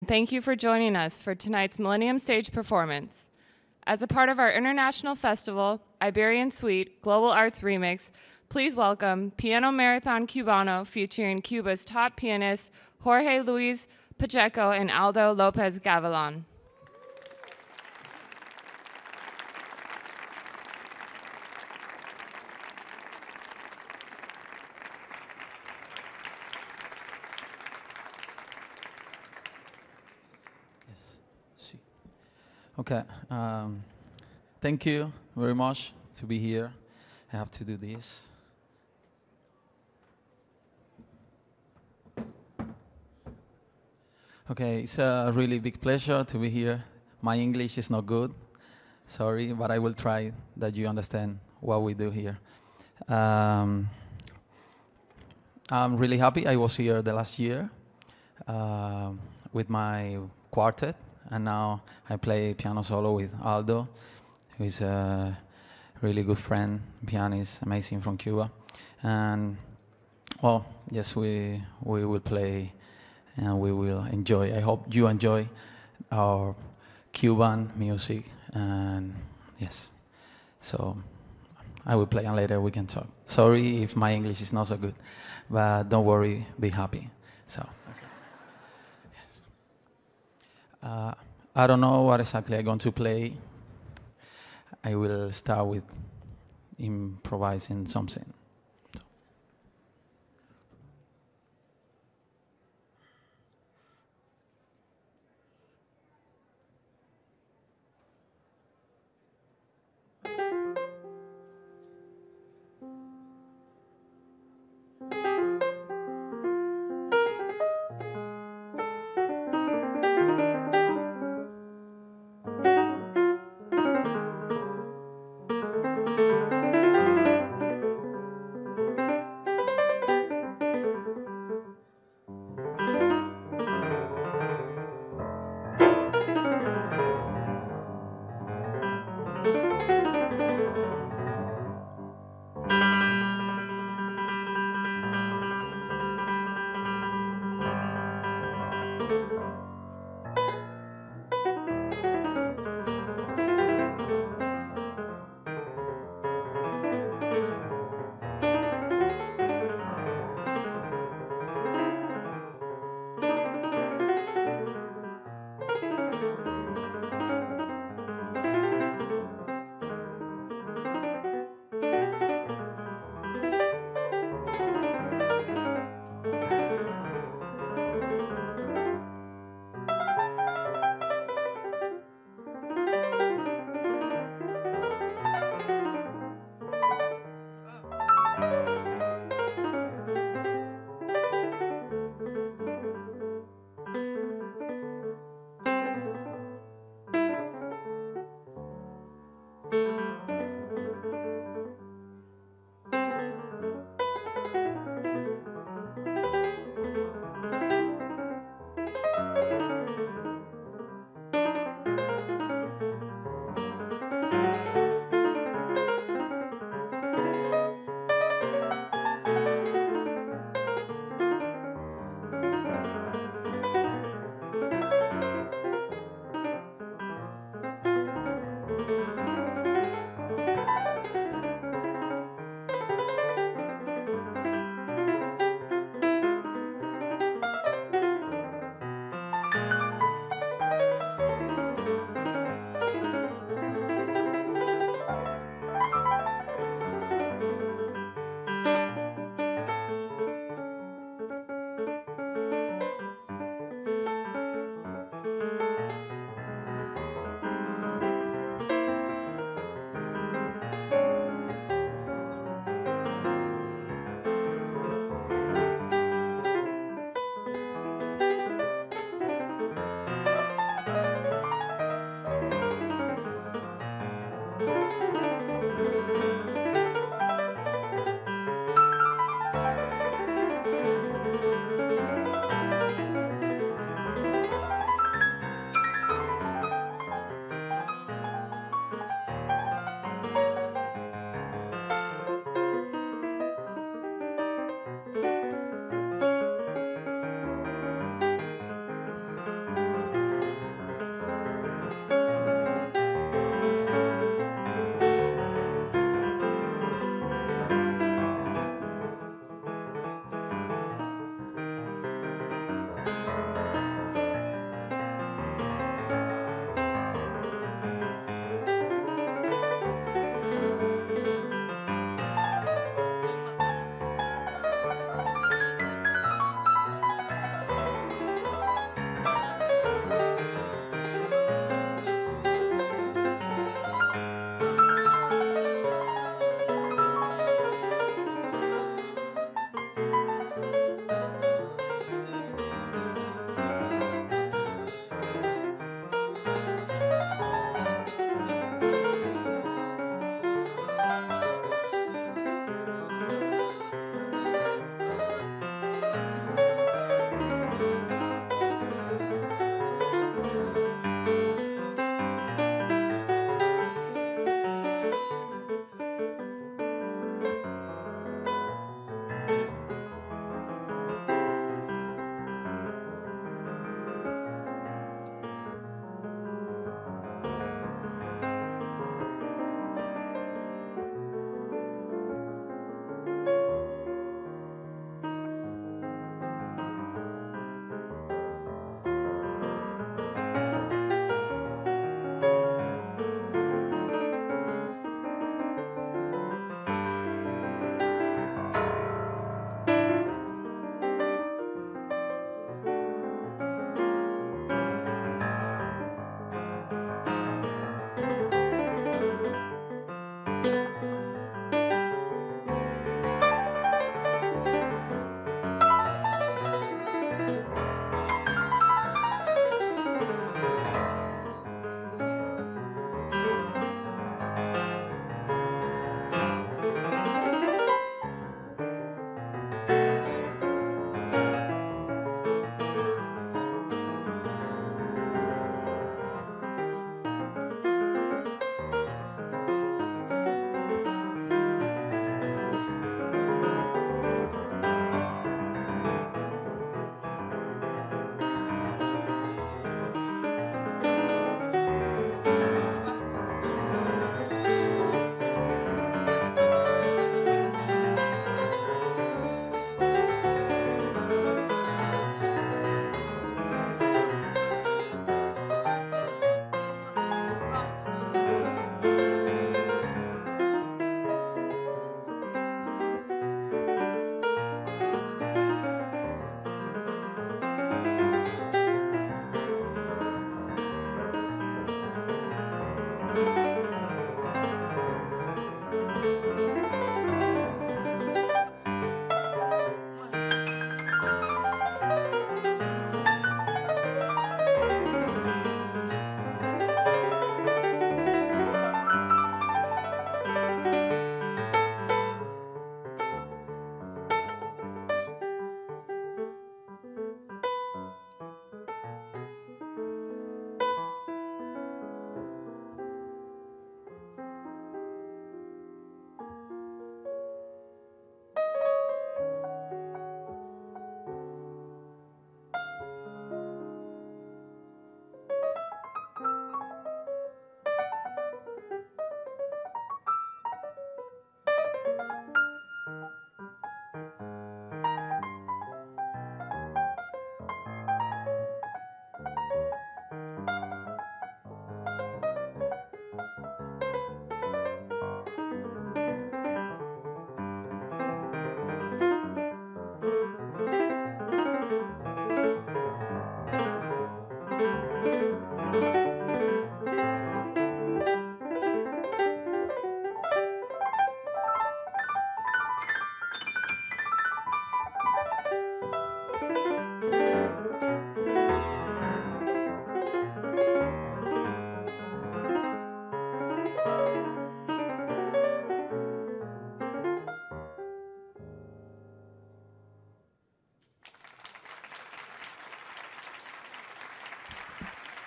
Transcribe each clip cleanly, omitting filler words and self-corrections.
thank you for joining us for tonight's Millennium stage performance. As a part of our international festival, Iberian Suite Global Arts Remix, please welcome Piano Marathon Cubano featuring Cuba's top pianists Jorge Luis Pacheco and Aldo Lopez-Gavilan. Okay, thank you very much to be here. I have to do this. Okay, it's a really big pleasure to be here. My English is not good, sorry, but I will try that you understand what we do here. I'm really happy. I was here the last year with my quartet. And now I play piano solo with Aldo, who is a really good friend, pianist, amazing from Cuba. And, well, yes, we will play and we will enjoy. I hope you enjoy our Cuban music. And, yes, so I will play and later we can talk. Sorry if my English is not so good, but don't worry, be happy. So. I don't know what exactly I'm going to play. I will start with improvising something.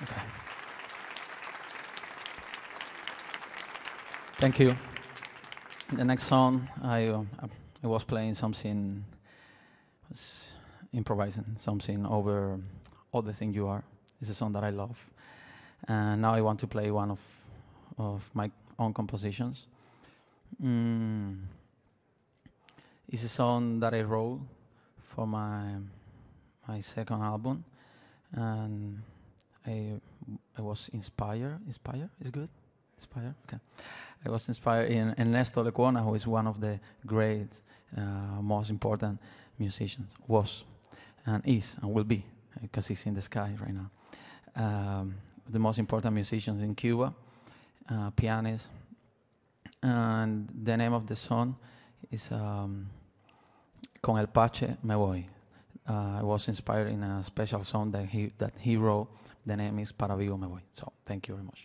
Okay. Thank you. The next song, I was playing something, was improvising something over All the Thing You Are. It's a song that I love. And now I want to play one of my own compositions. It's a song that I wrote for my second album, and I was inspired. Inspired is good. Inspired. Okay. I was inspired in Ernesto Lecuona, who is one of the great, most important musicians. Was, and is, and will be, because he's in the sky right now. The most important musicians in Cuba, pianists, and the name of the song is Con el Pache Me Voy. I was inspired in a special song that he wrote. The name is Para Vigo Me Voy. So thank you very much.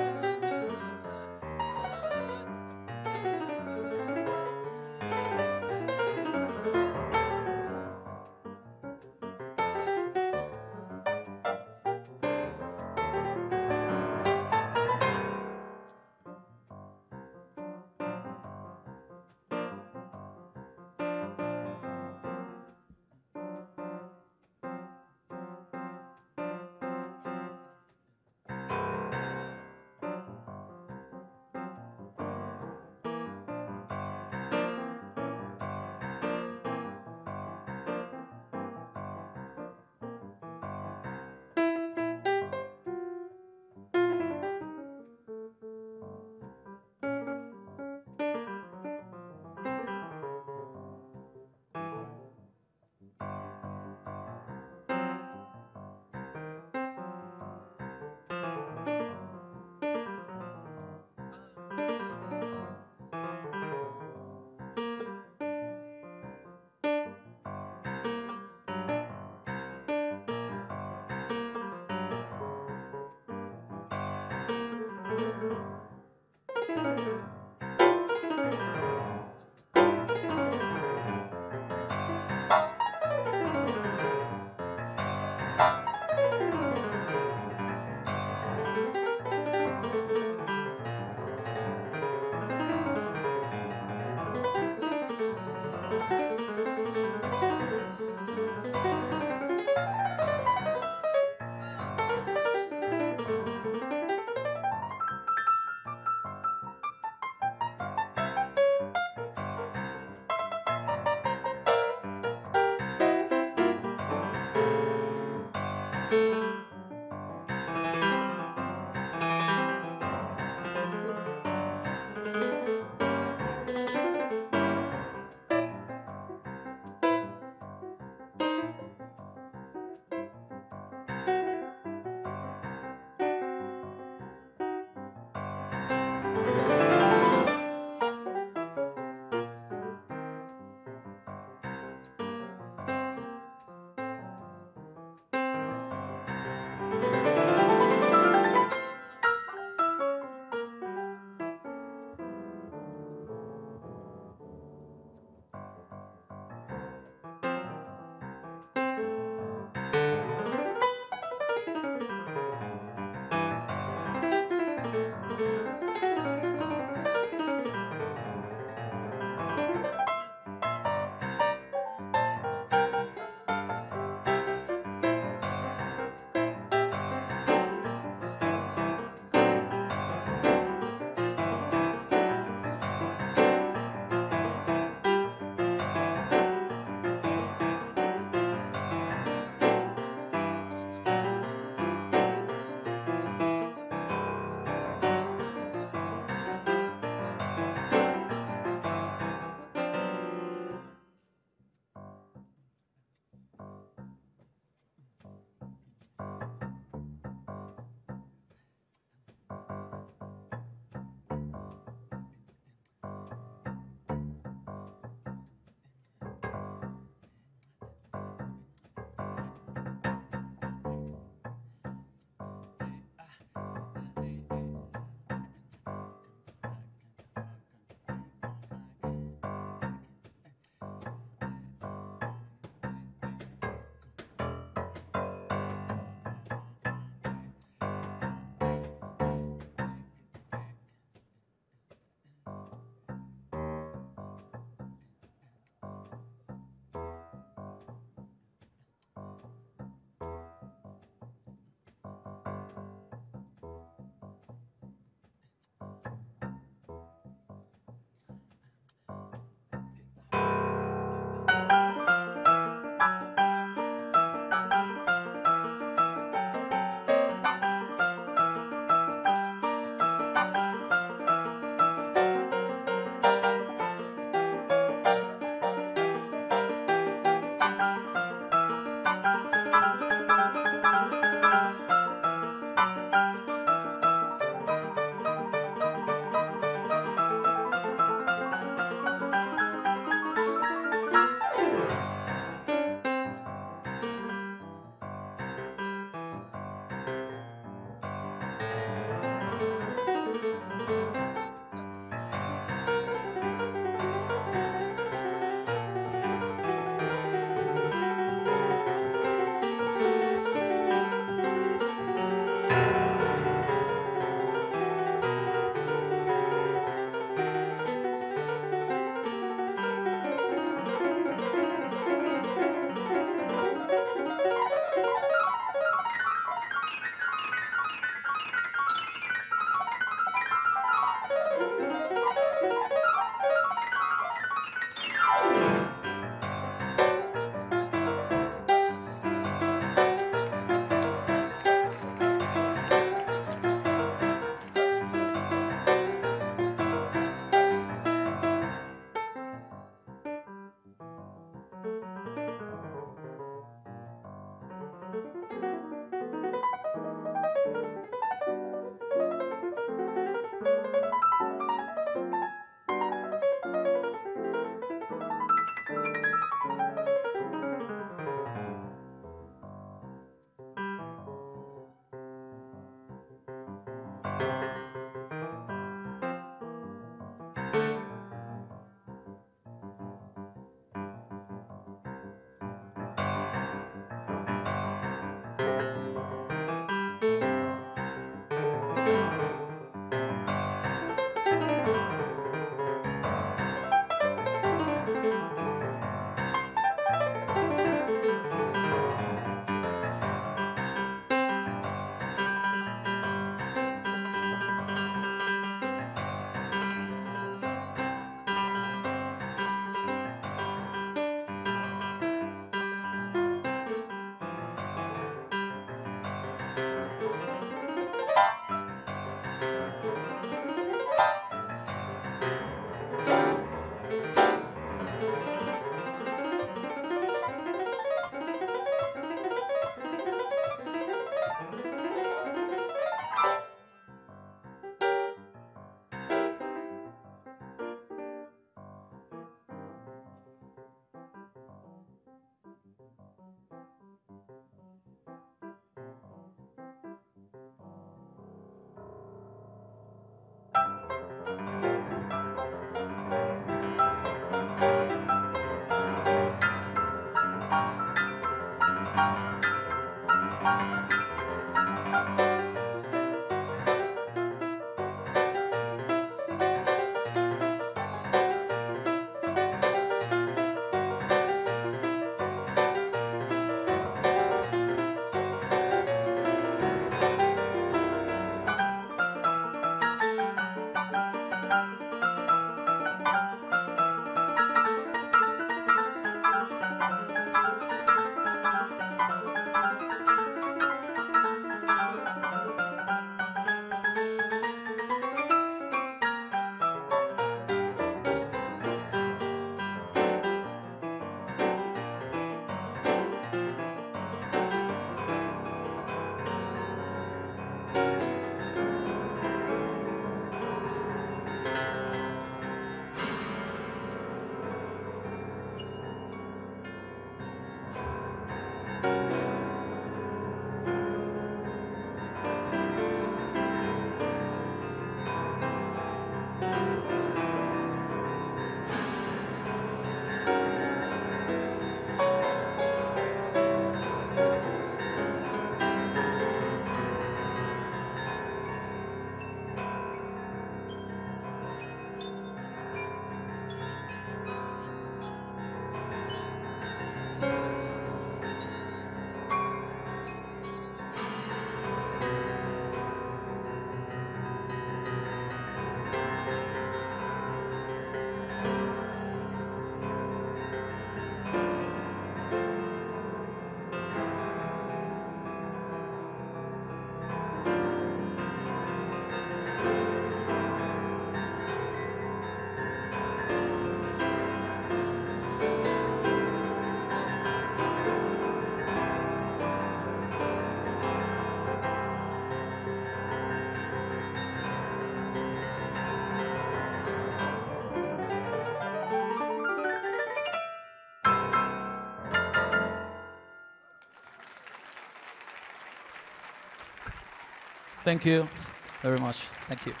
Thank you very much. Thank you.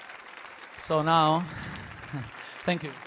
So now, thank you.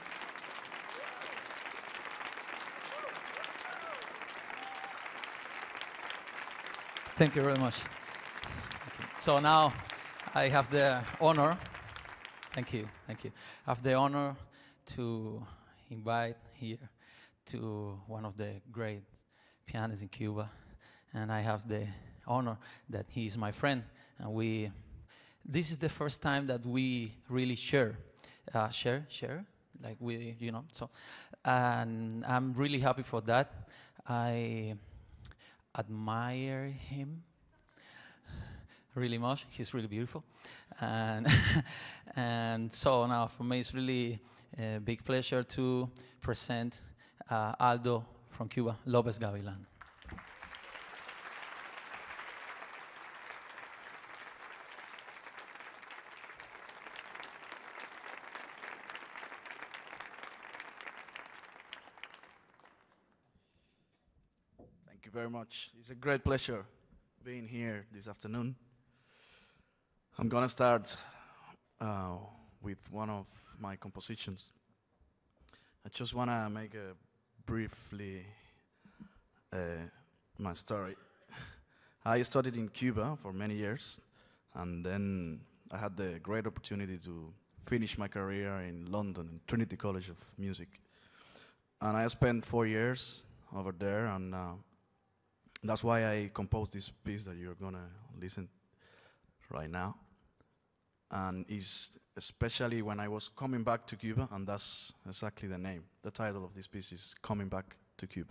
Thank you very much. So now I have the honor, thank you. I have the honor to invite here to one of the great pianists in Cuba, and I have the honor that he is my friend, and this is the first time that we really share, like we, so, and I'm really happy for that. I admire him really much. He's really beautiful, and and so now for me it's really a big pleasure to present Aldo from Cuba, Lopez-Gavilan. Thank you very much. It's a great pleasure being here this afternoon. I'm gonna start with one of my compositions. I just wanna make a briefly my story. I studied in Cuba for many years, and then I had the great opportunity to finish my career in London, in Trinity College of Music. And I spent 4 years over there, and that's why I composed this piece that you're gonna listen right now. And it's especially when I was coming back to Cuba, and that's exactly the name. The title of this piece is Coming Back to Cuba.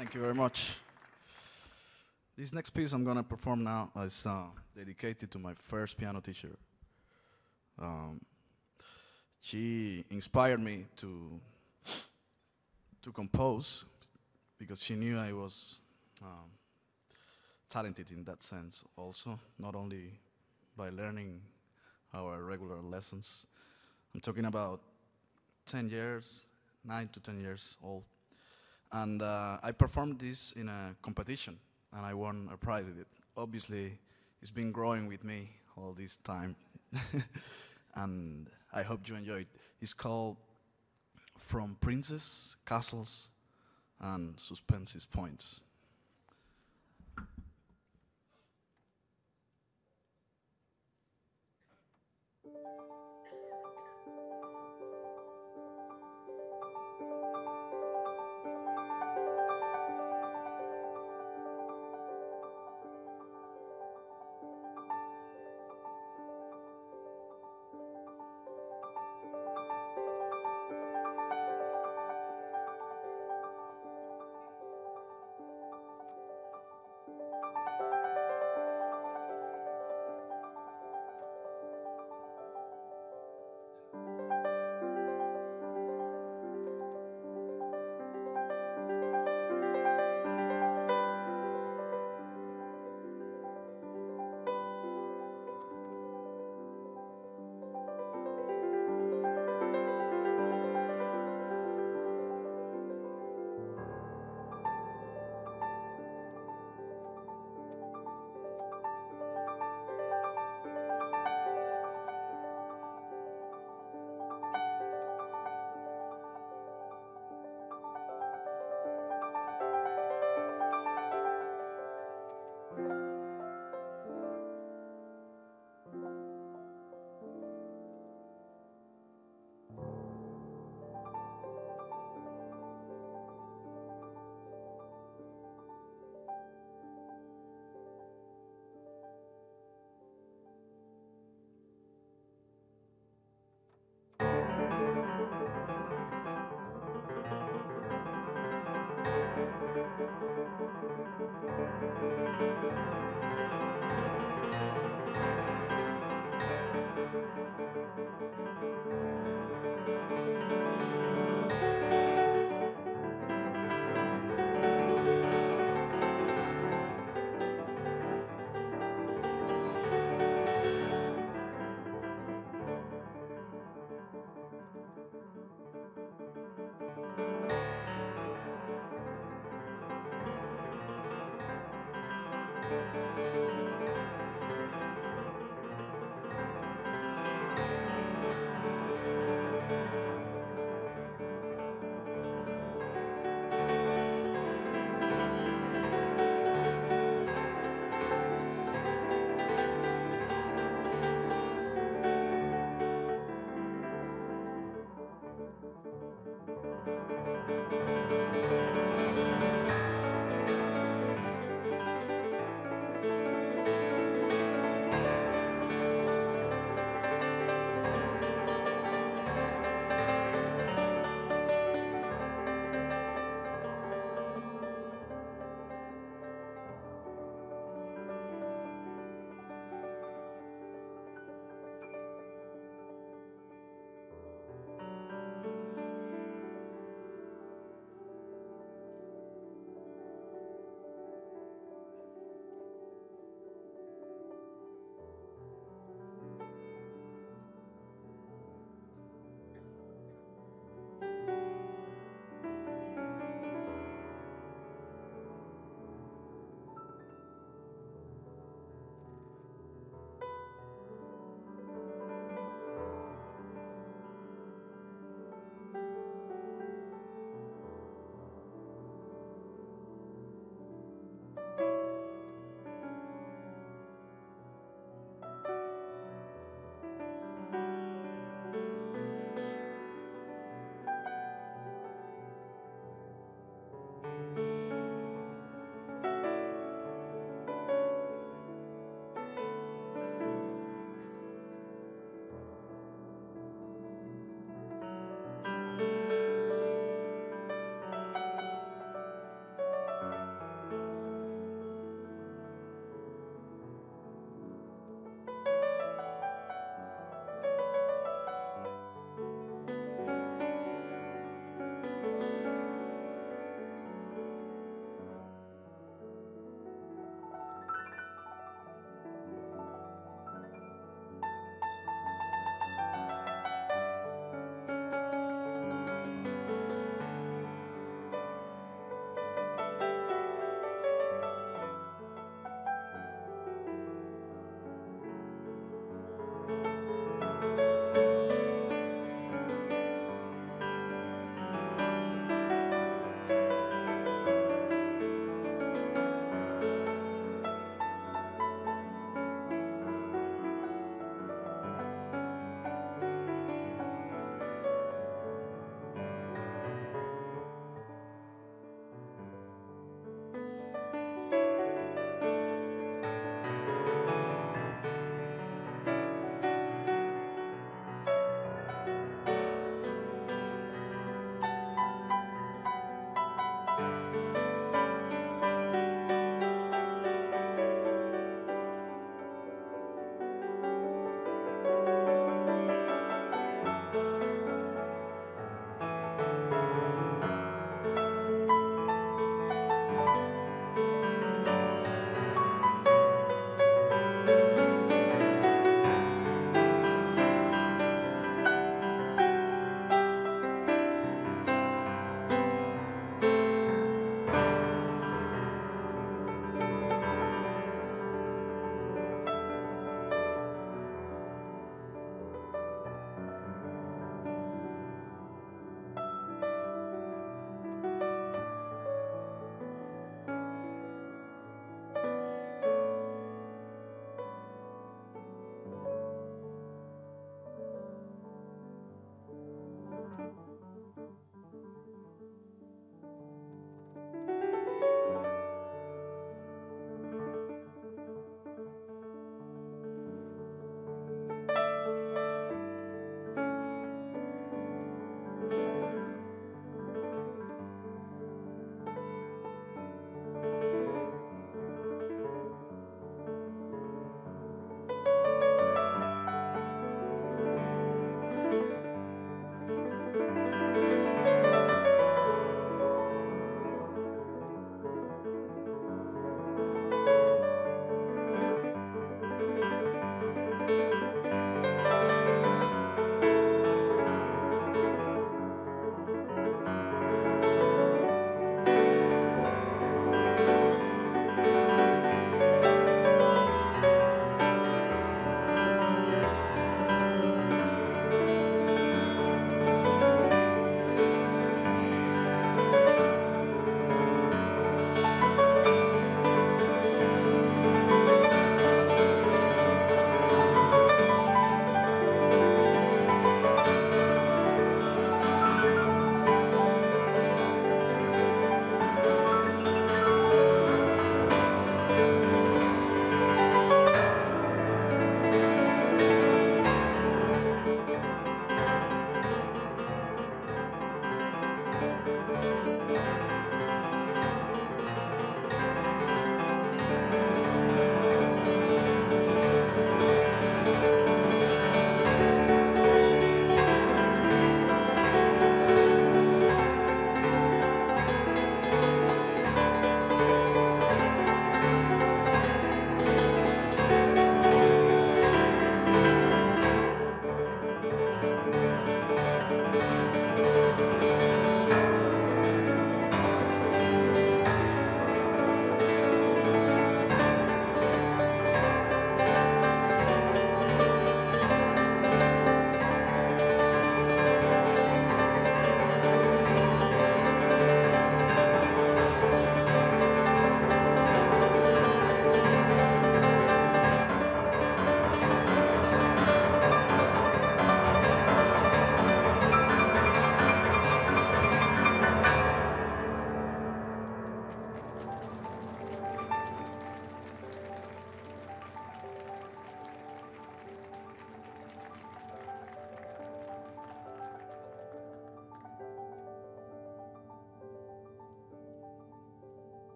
Thank you very much. This next piece I'm gonna perform now is dedicated to my first piano teacher. She inspired me to compose because she knew I was talented in that sense also, not only by learning our regular lessons. I'm talking about 10 years, 9 to 10 years old. And I performed this in a competition, and I won a prize with it. Obviously, it's been growing with me all this time, and I hope you enjoy it. It's called From Princes, Castles, and Suspense Points.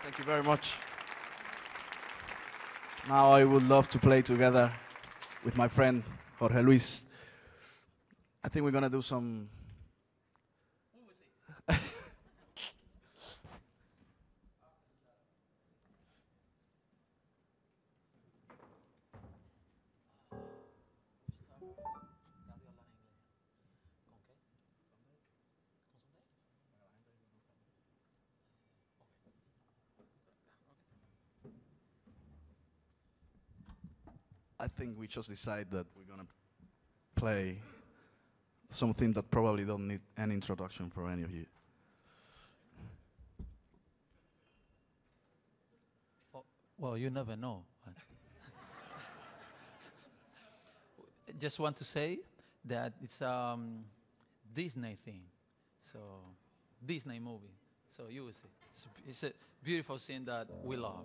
Thank you very much. Now I would love to play together with my friend Jorge Luis. I think we're gonna do some. I think we just decide that we're gonna play something that probably don't need any introduction for any of you. Well, you never know. Just want to say that it's Disney thing, so Disney movie. So you will see. It's a beautiful scene that we love.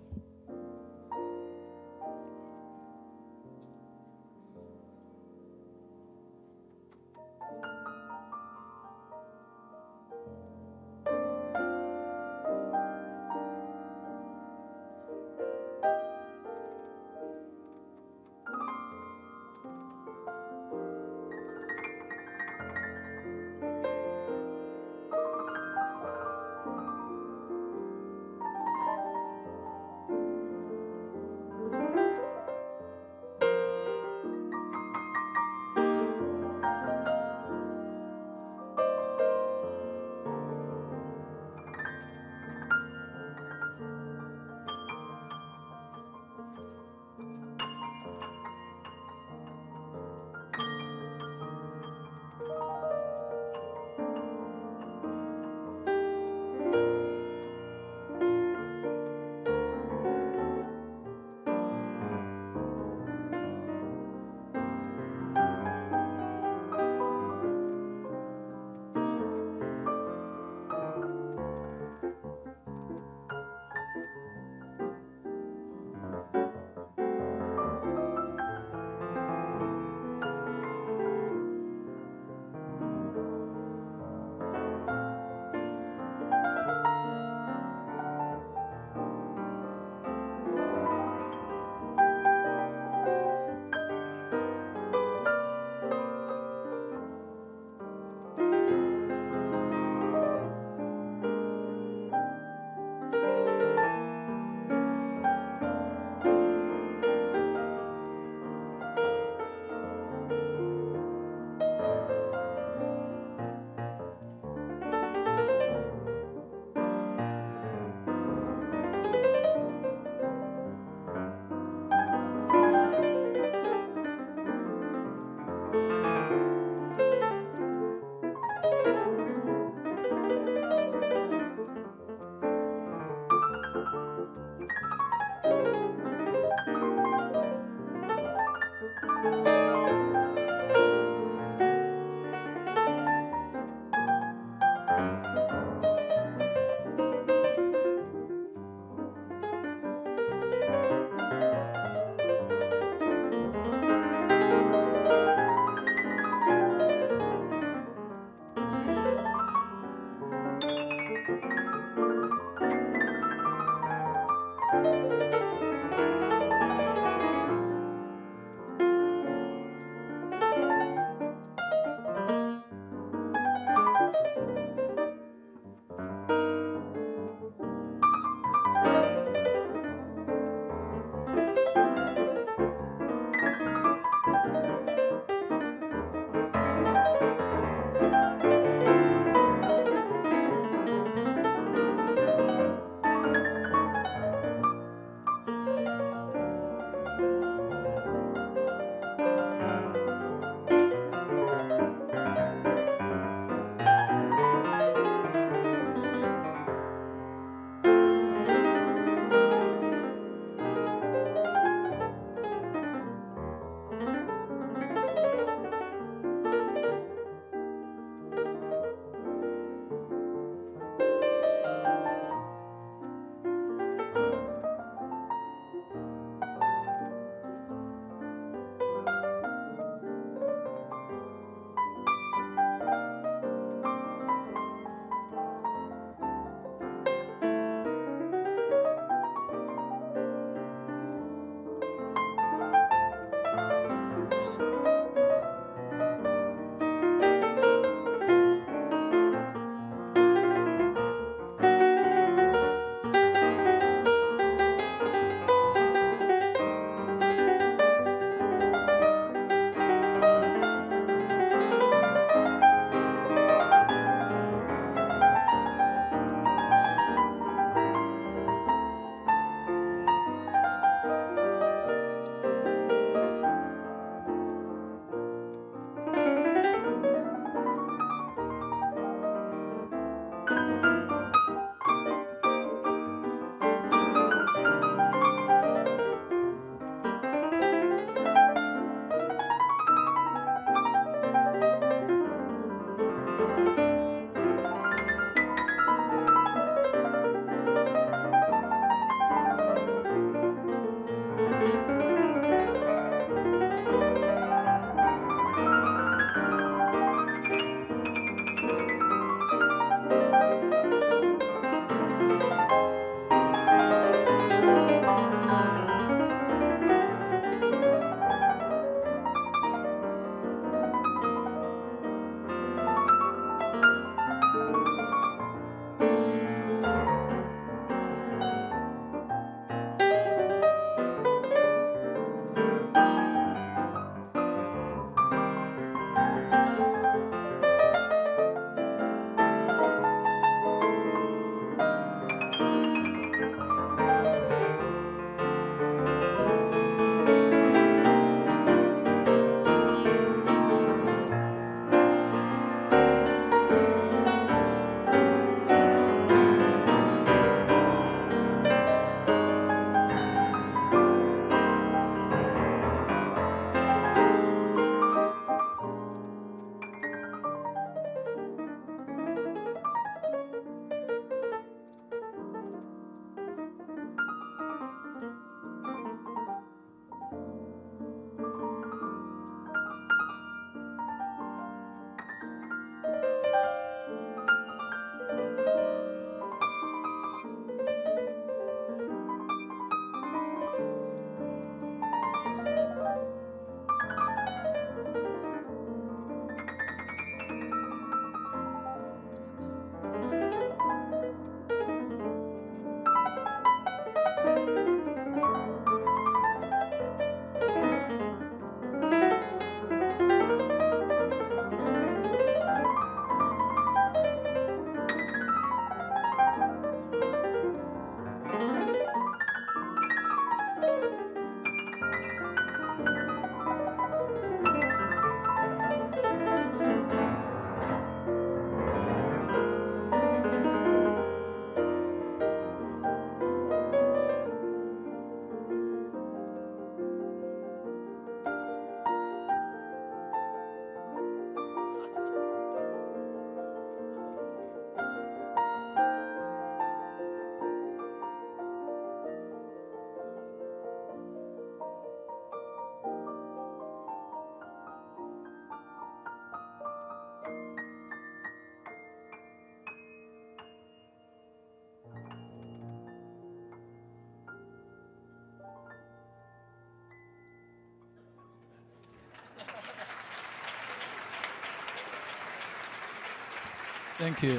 Thank you.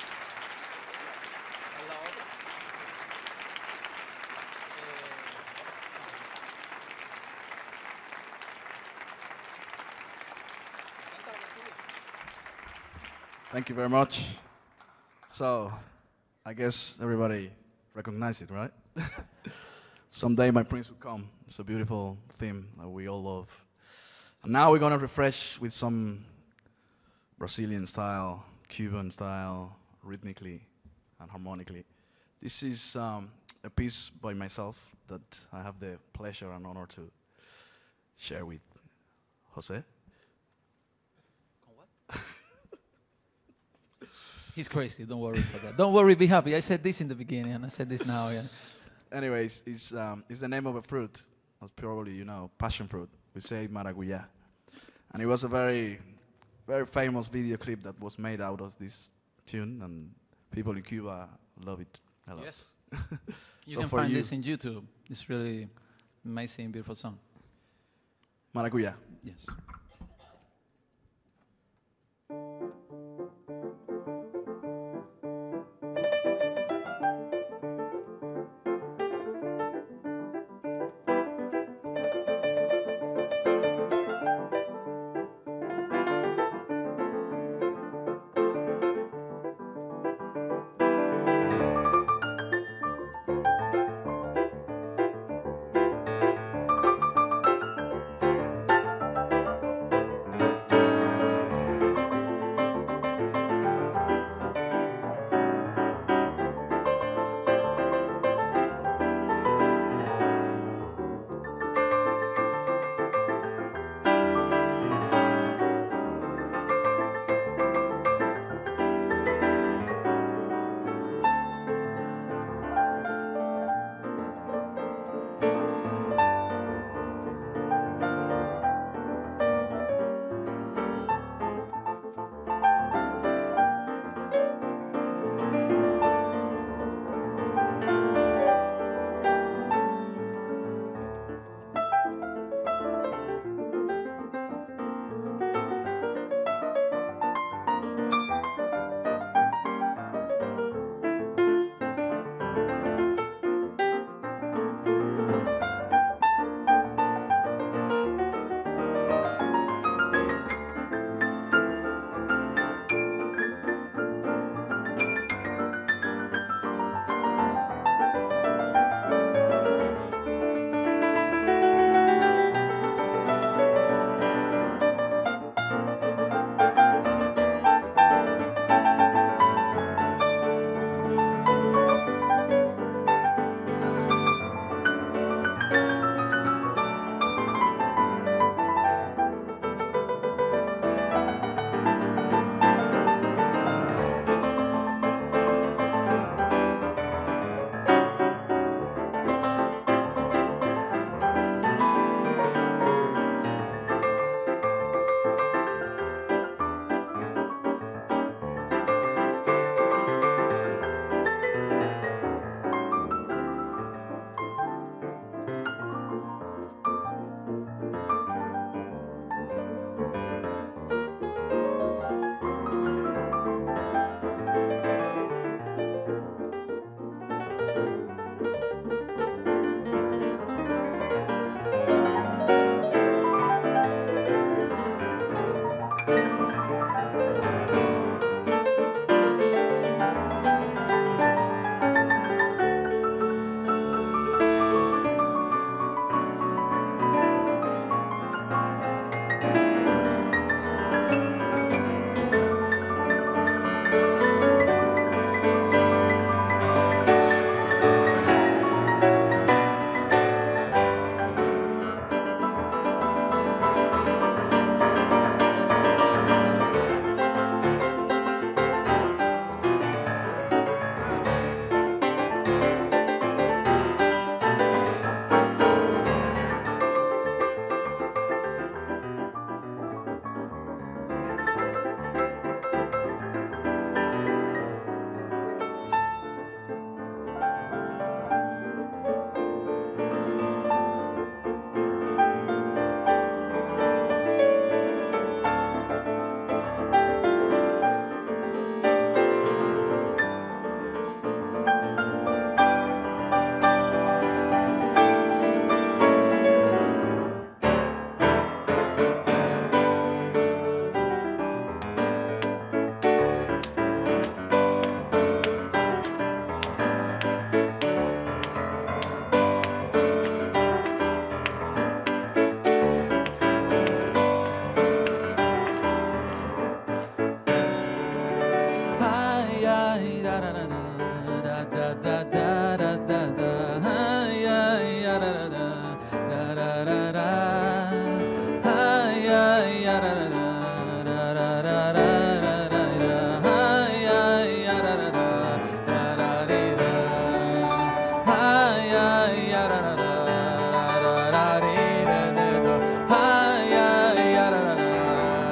Thank you very much. So, I guess everybody recognizes it, right? Someday my prince will come. It's a beautiful theme that we all love. And now we're gonna refresh with some Brazilian style, Cuban style, rhythmically and harmonically. This is a piece by myself that I have the pleasure and honor to share with Jose. He's crazy. Don't worry for that. Don't worry. Be happy. I said this in the beginning, and I said this now. Yeah. Anyways, it's the name of a fruit. As probably you know, passion fruit. We say maracuyá, and it was a very, very famous video clip that was made out of this tune, and people in Cuba love it a lot. Yes. You So can for find you- this in YouTube. It's really amazing, beautiful song. Maracuyá. Yes.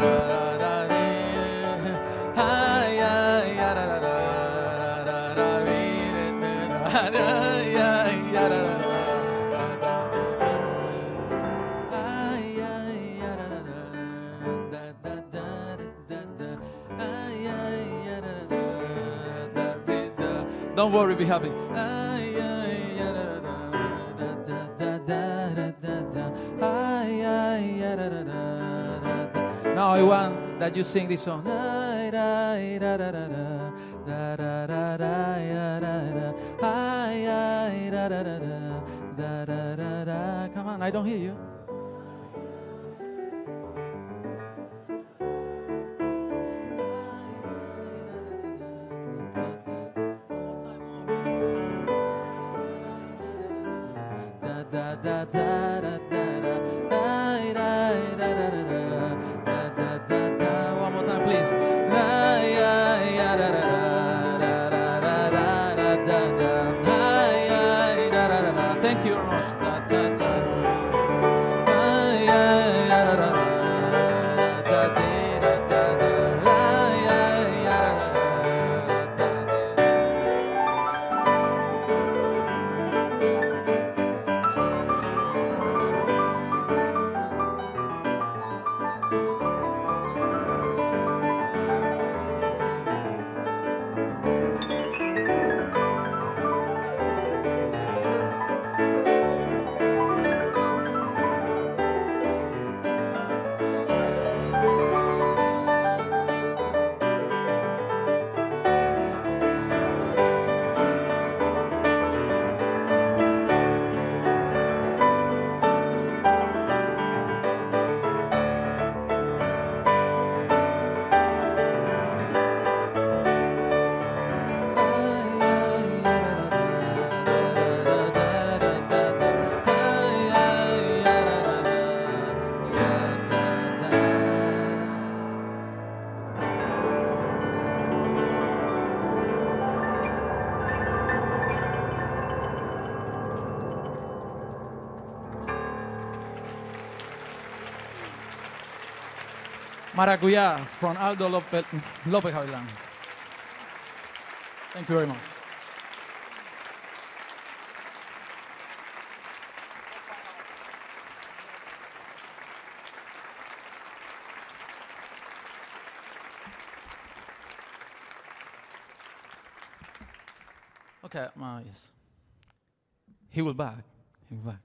Don't worry, be happy. Now I want that you sing this song. Come on, I don't hear you. One more time, please. Thank you very much. Maracuyá from Aldo Lopez-Gavilán. Thank you very much. Okay, yes. He will back. He will back.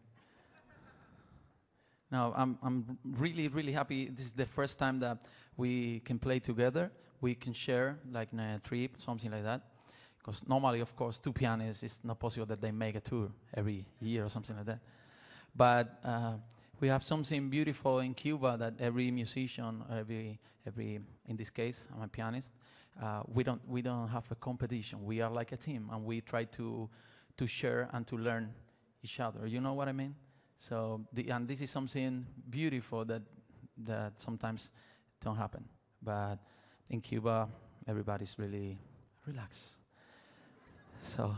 Now, I'm really, really happy. This is the first time that we can play together. We can share, like in a trip, something like that. Because normally, of course, two pianists, it's not possible that they make a tour every year or something like that. But we have something beautiful in Cuba that every musician, every in this case, I'm a pianist. We don't have a competition. We are like a team, and we try to share and to learn each other. You know what I mean? So, and this is something beautiful that sometimes don't happen. But in Cuba, everybody's really relaxed. So,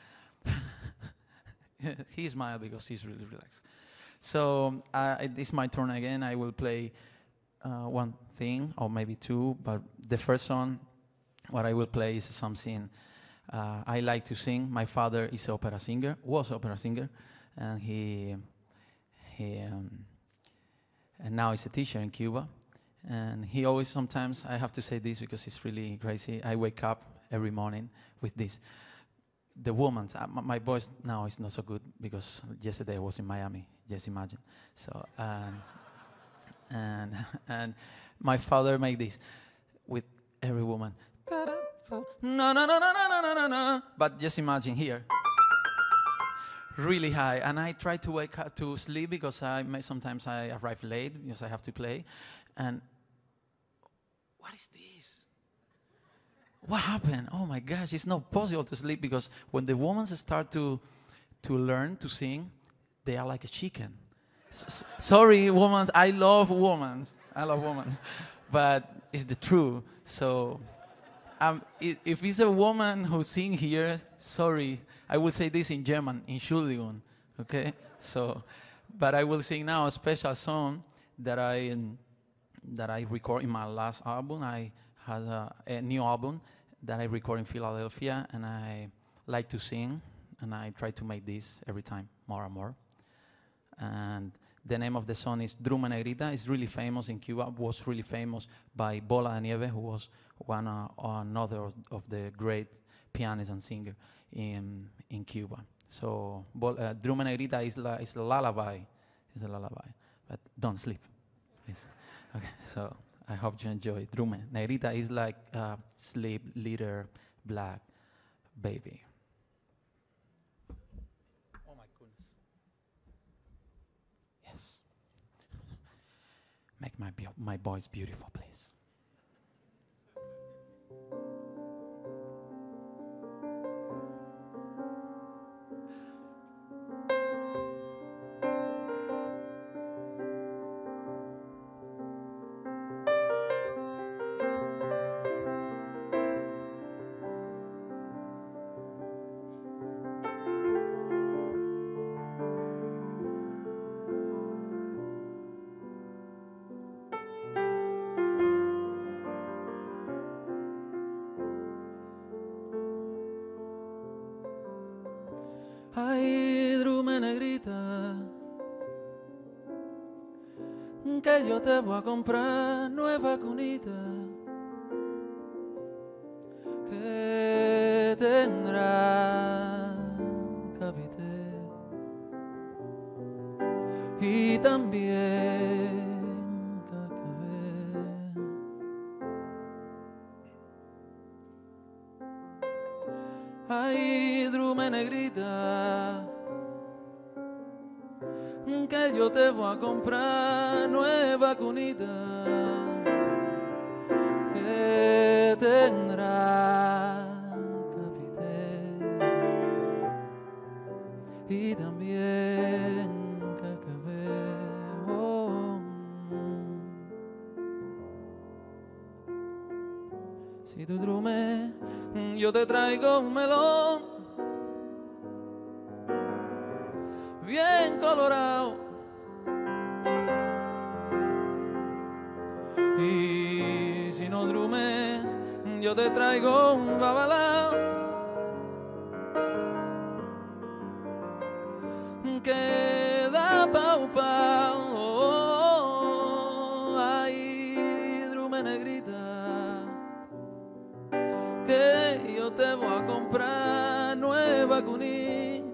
he smiled because he's really relaxed. So, it's my turn again. I will play one thing, or maybe two, but the first one, what I will play is something I like to sing. My father is an opera singer, was an opera singer, and and now he's a teacher in Cuba. And he always, sometimes, I have to say this because it's really crazy, I wake up every morning with this. The woman, my voice now is not so good because yesterday I was in Miami, just imagine. So, and my father made this with every woman. No, no, no, no, no, no, no, no. But just imagine here. Really high, and I try to wake up to sleep because sometimes I arrive late because I have to play. And what is this? What happened? Oh my gosh, it's not possible to sleep because when the women start to learn to sing, they are like a chicken. Sorry, women, I love women, but it's the truth. So if it's a woman who sing here, sorry. I will say this in German, Entschuldigung, okay? So, but I will sing now a special song that I that I record in my last album. I had a new album that I record in Philadelphia, and I like to sing, and I try to make this every time more and more. And the name of the song is Druma Negrita. It's really famous in Cuba. Was really famous by Bola de Nieve, who was another of the great pianists and singer in Cuba. So Druma Negrita is a lullaby. It's a lullaby, but don't sleep, please. Okay, so I hope you enjoy. Druma Negrita is like sleep, little black baby. Oh my goodness. Yes. Make my voice beautiful, please. Ay, Druma Negrita, que yo te voy a comprar nueva cunita que tendrá cavité y también cacabé. Ay, Druma Negrita, que yo te voy a comprar nueva cunita que tendrá capité y también cacabé. Oh. Si tú drumes, yo te traigo un melón bien colorado, y si no drumes, yo te traigo un babalao que da pau pau. Ay, Druma Negrita, que yo te voy a comprar nueva cunita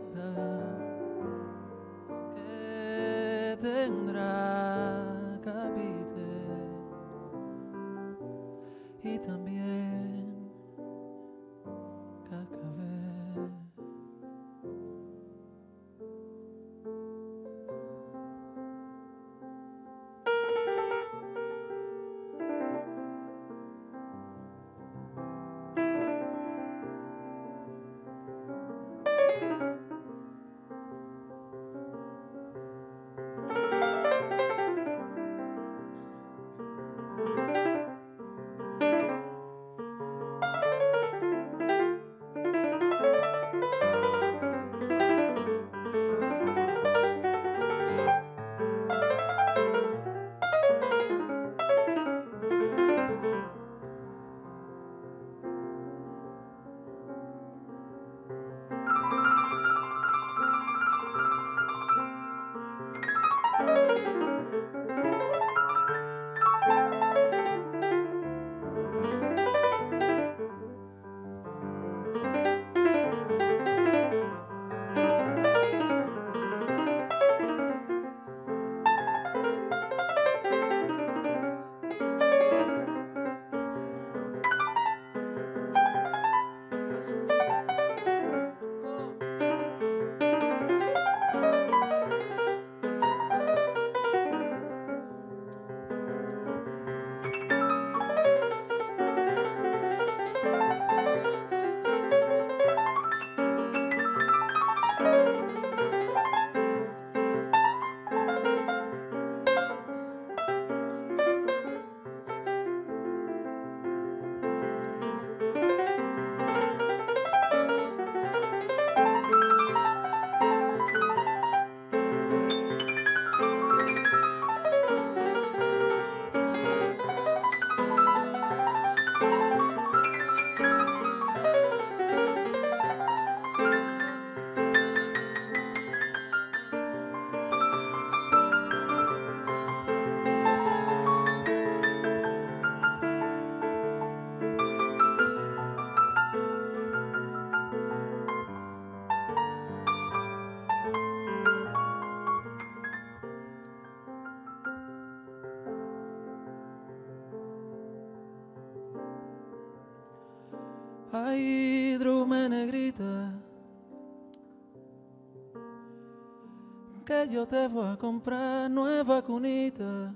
que tendrá capite y también cacabé. Ay, drume negrita, que yo te voy a comprar nueva cunita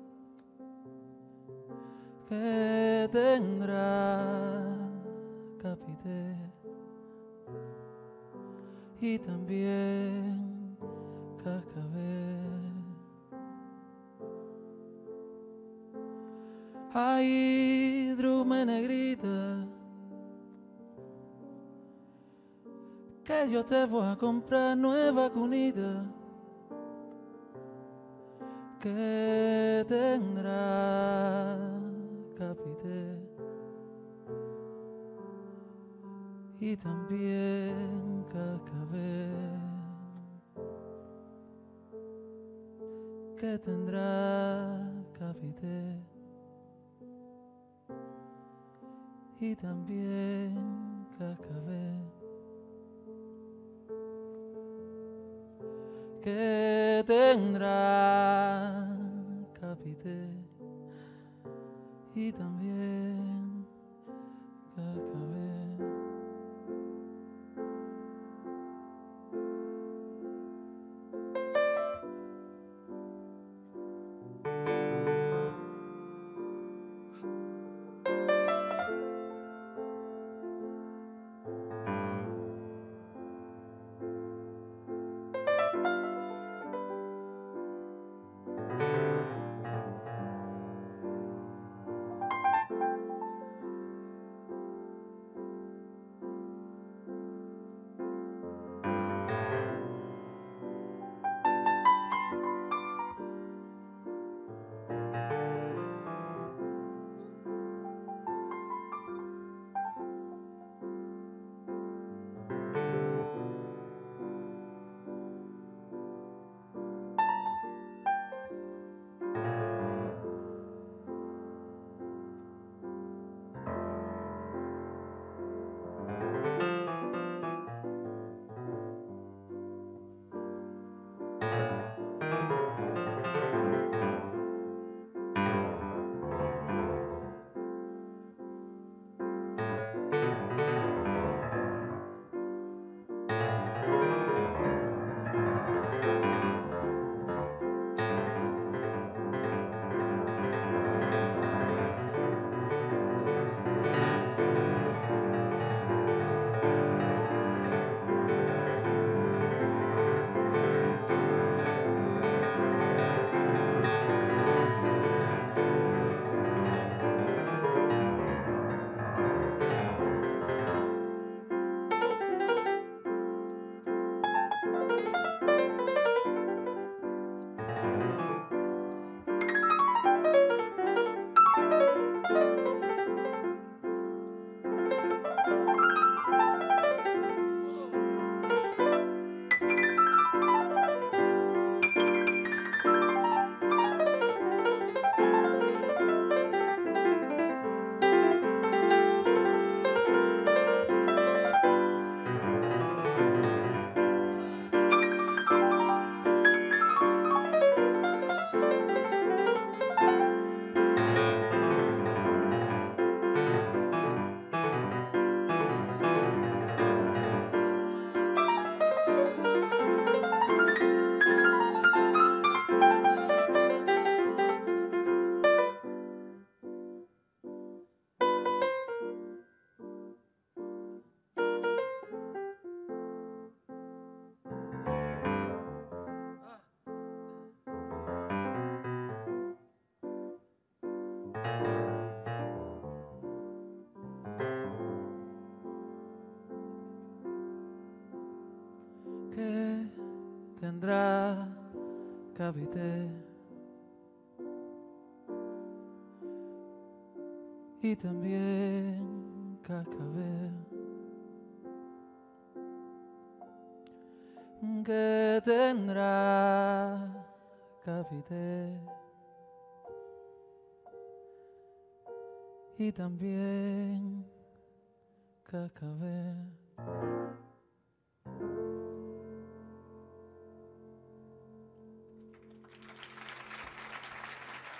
que tendrá capité y también cascabel. Ay, drume negrita, que yo te voy a comprar nueva cunita que tendrá capité y también cascabel, que tendrá capité y también cascabel, que tendrá capité y también cascabel. Que tendrá capité y también cascabel, que tendrá capité y también cascabel.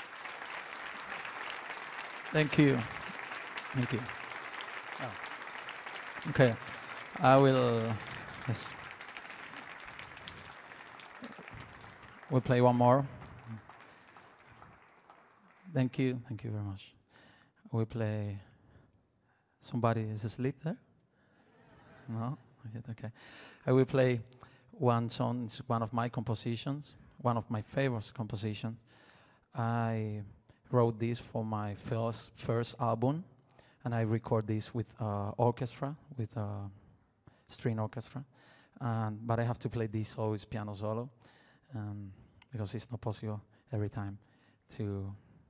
Thank you. Thank you. Oh. Okay, I will. Yes, we'll play one more. Thank you very much. We play. Somebody is asleep there? No? Not yet, okay. I will play one song. It's one of my compositions, one of my favorite compositions. I wrote this for my first album, and I record this with orchestra, with string orchestra. But I have to play this always piano solo, because it's not possible every time to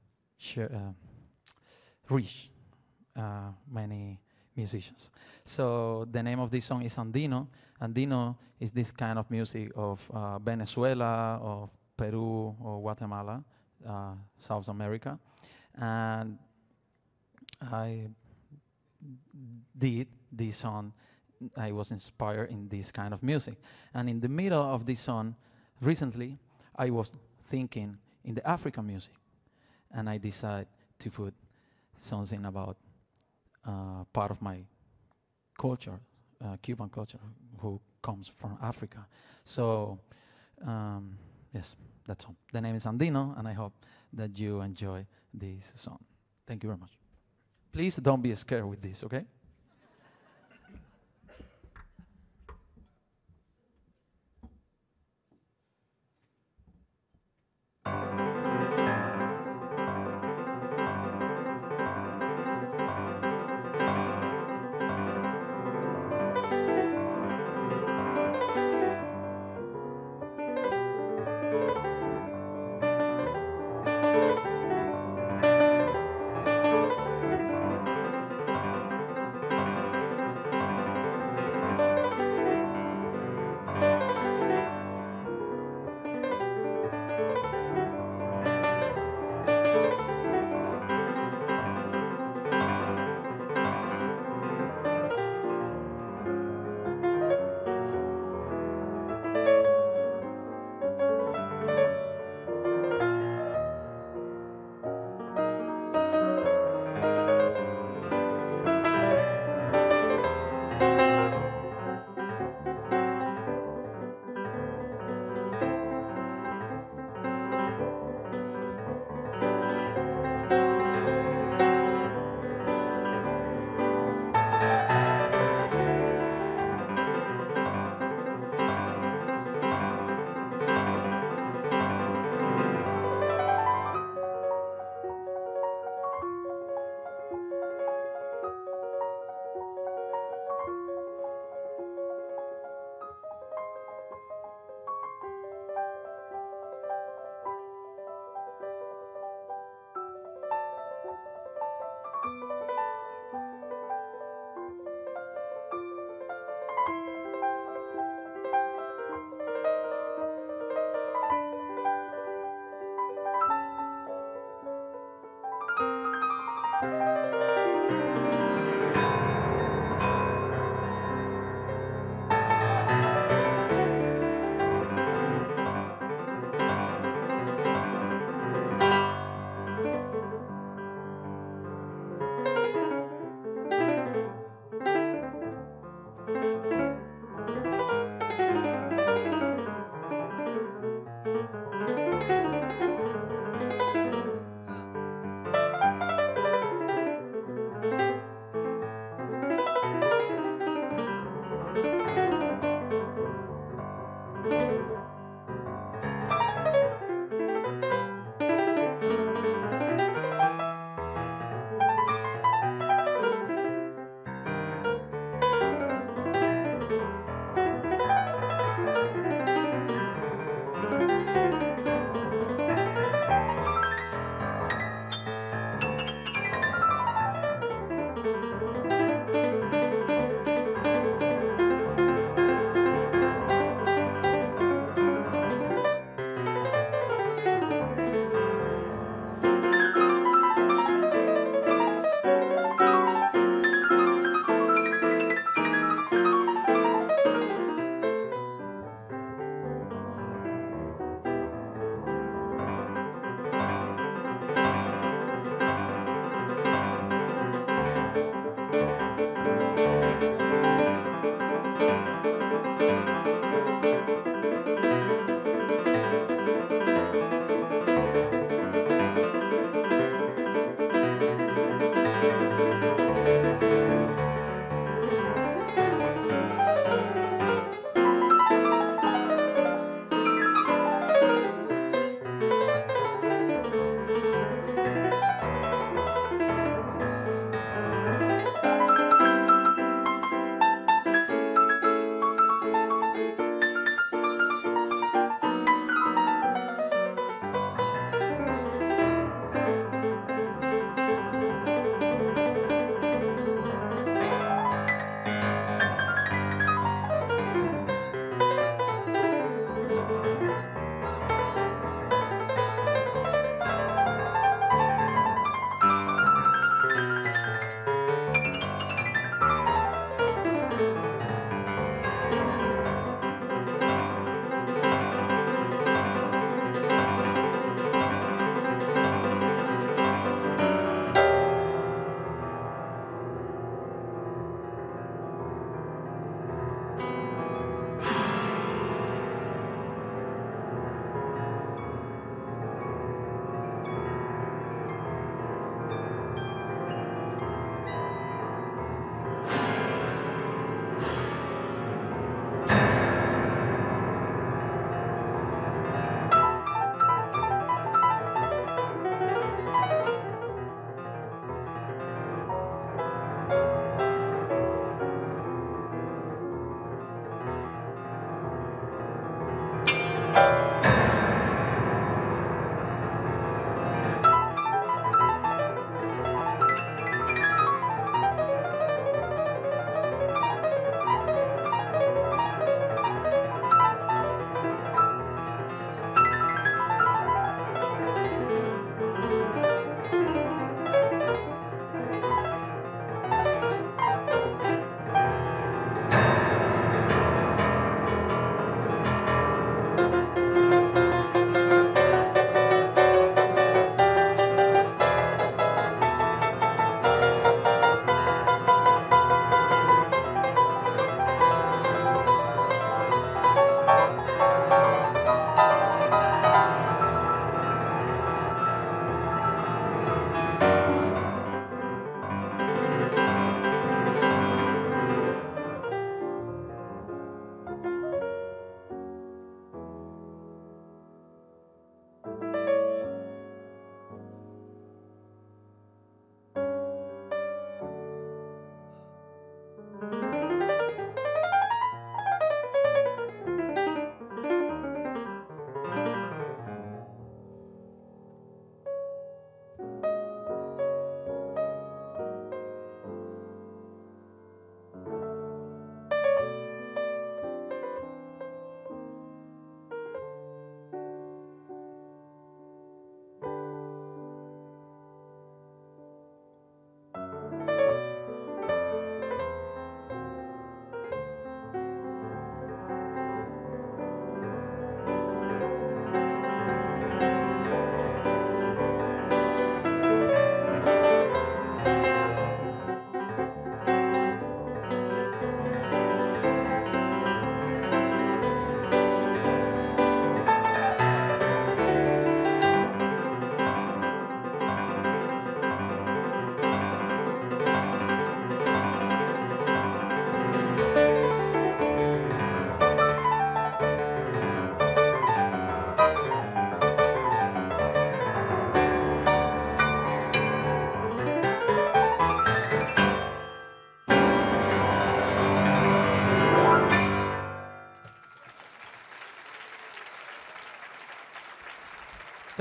reach many musicians. So the name of this song is Andino. Andino is this kind of music of Venezuela, of Peru, or Guatemala, South America. And I did this song. I was inspired in this kind of music. And in the middle of this song, recently, I was thinking in the African music. And I decided to put something about part of my culture, Cuban culture, who comes from Africa. So, yes, that's all. The name is Andino, and I hope that you enjoy this song. Thank you very much. Please don't be scared with this, okay?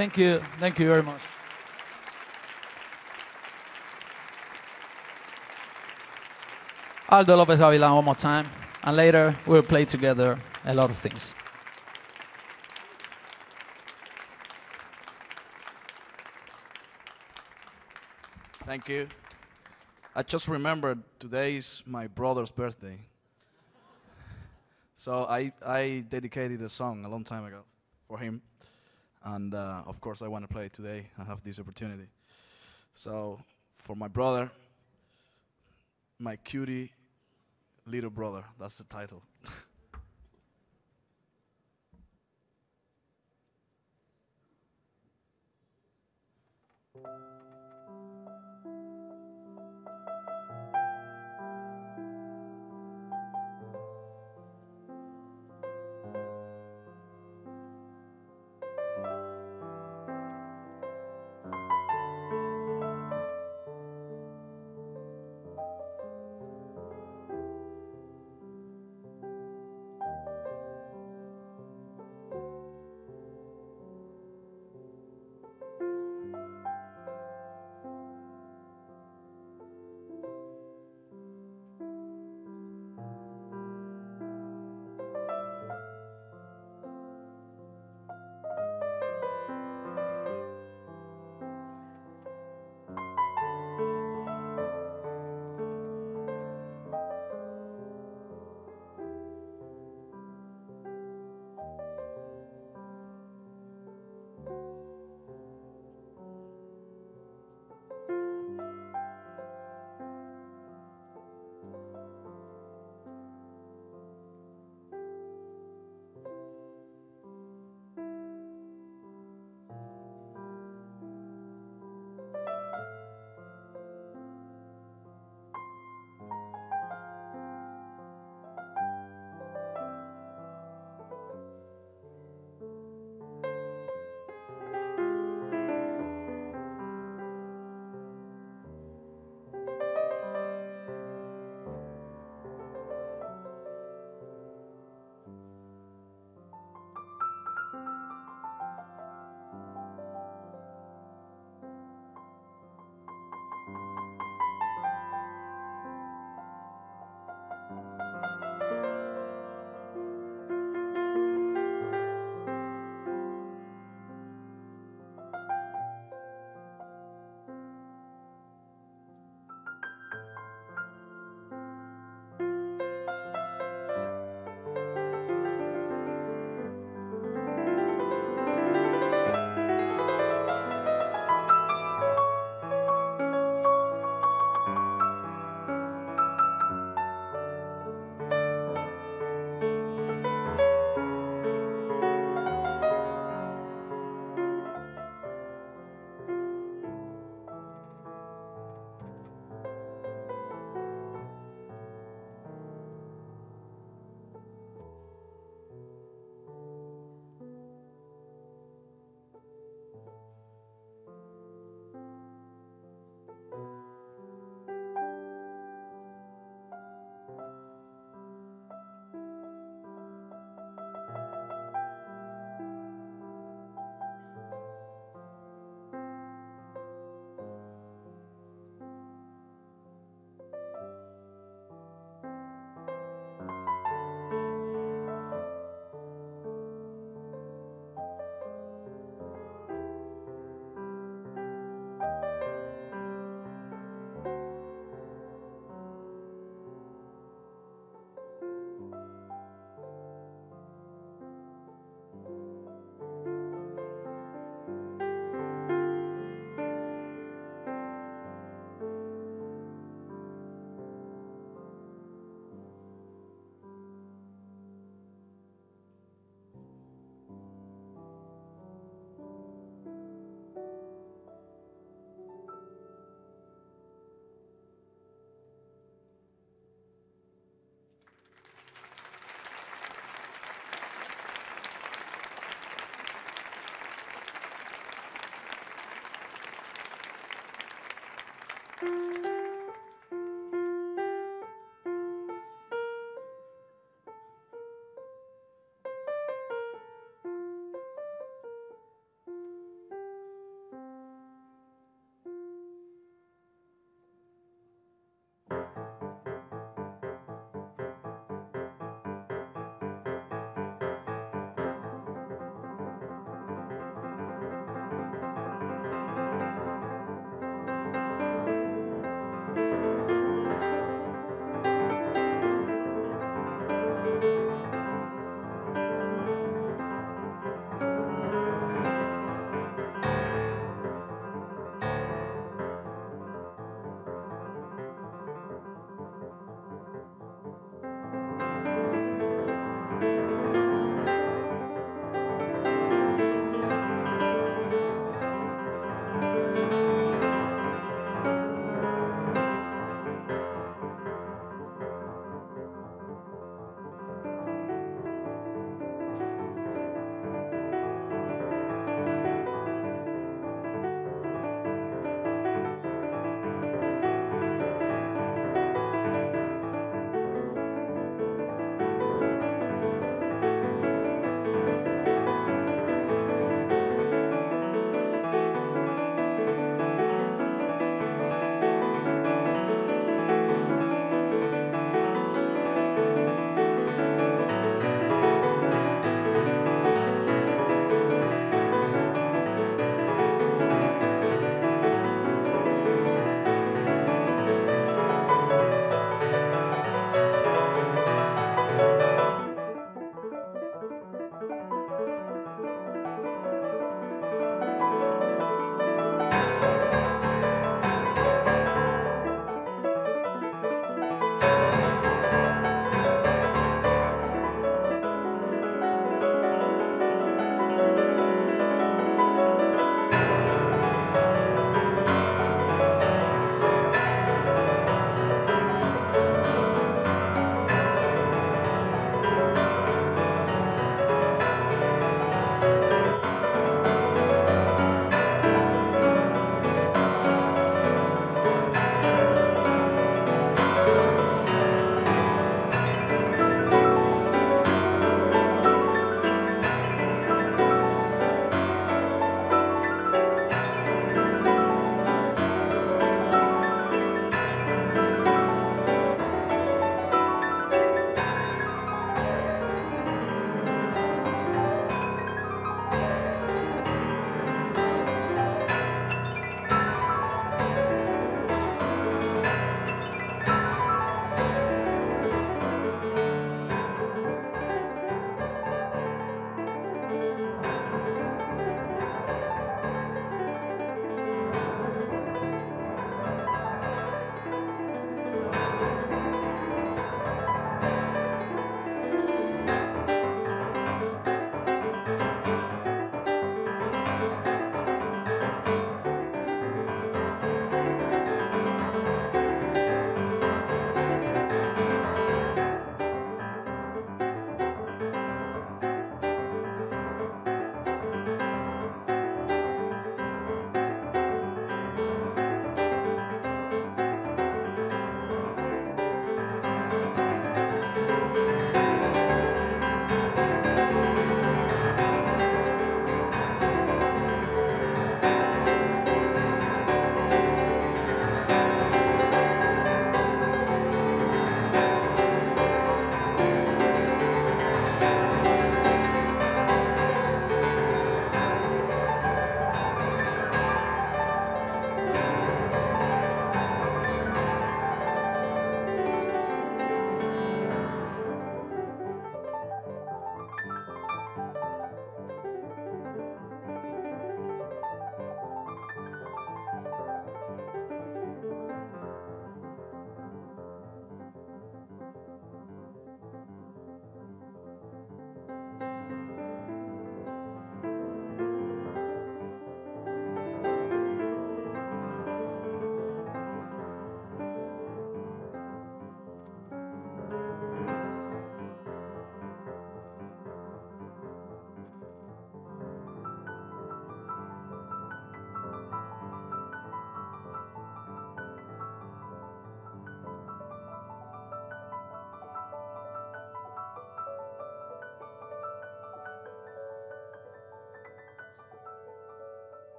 Thank you. Thank you very much. Aldo Lopez-Gavilán one more time, and later we'll play together a lot of things. Thank you. I just remembered today is my brother's birthday. So I dedicated a song a long time ago for him. And of course I want to play it today. I have this opportunity. So for my brother, my cutie little brother, that's the title.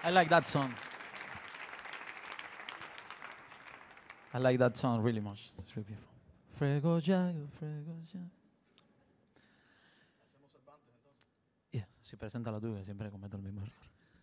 I like that song. I like that song really much. It's really beautiful. Frego Jago, Frego Jago. Yeah, si preséntala tú, que siempre cometo el mismo error.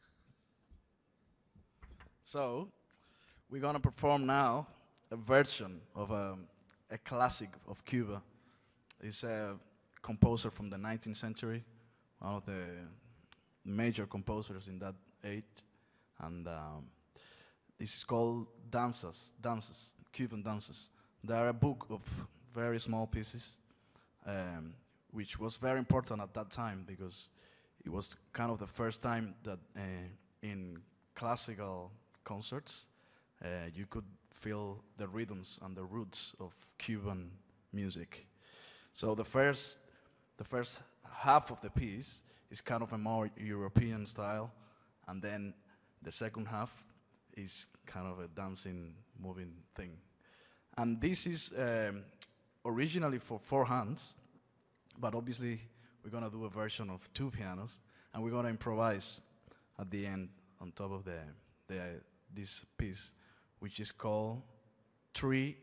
So, we're gonna perform now a version of a classic of Cuba. It's a composer from the 19th century, one of the major composers in that age, and this is called dances, Cuban dances. They are a book of very small pieces, which was very important at that time because it was kind of the first time that in classical concerts you could feel the rhythms and the roots of Cuban music. So the first half of the piece is kind of a more European style, and then the second half is kind of a dancing, moving thing. And this is originally for 4 hands, but obviously we're gonna do a version of 2 pianos, and we're gonna improvise at the end on top of this piece, which is called Three.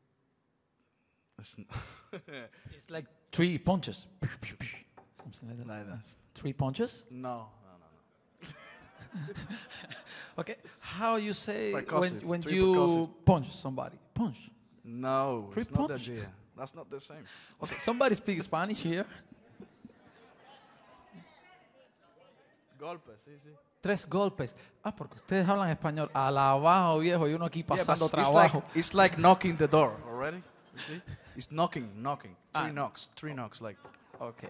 It's like 3 punches. Something like that. Like that. 3 punches? No. Okay. How you say Percussive, when 3 you percussive. punch somebody? Punch. No, 3 it's not the punch? idea. That's not the same. Okay. Somebody speak Spanish here. Golpes, sí, sí. 3 golpes. Ah, porque ustedes hablan español. Alabado, viejo. Y uno aquí Yeah, pasando but trabajo. it's like knocking the door already. You see? It's knocking. 3 Ah. knocks. 3 knocks, like Okay.